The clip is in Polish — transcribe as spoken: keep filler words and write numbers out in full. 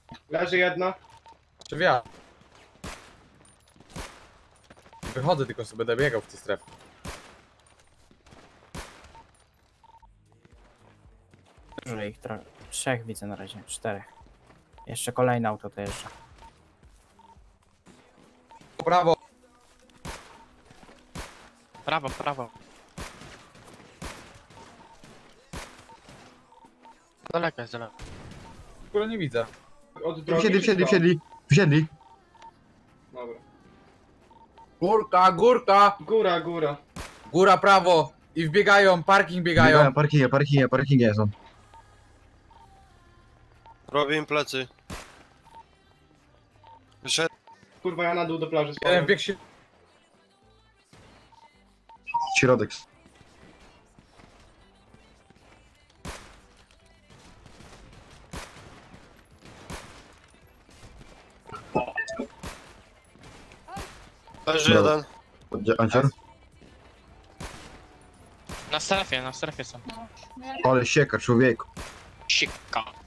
Leży jedna. Czy ja? Wychodzę, tylko sobie będę biegał w tej strefie. Dużo ich, trochę. Trzech widzę na razie, czterech. Jeszcze kolejne auto to jeszcze. Prawo. Prawo, prawo. Daleko jest, daleko. W ogóle nie widzę. Od drogi. Wsiedli, wsiedli, wsiedli. Wsiedli. Dobra. Górka, górka! Góra, góra. Góra, prawo! I wbiegają, parking biegają. Biegają, parkingie, parkingie, parkingie są. Robię im plecy. Wyszedł. Kurwa, ja na dół do plaży Jeden spadłem. bieg się... Środek. Leży Dobra. jeden. Gdzie, Ancior? Na strefie, na strefie są. Ale sieka, człowieku. Sika.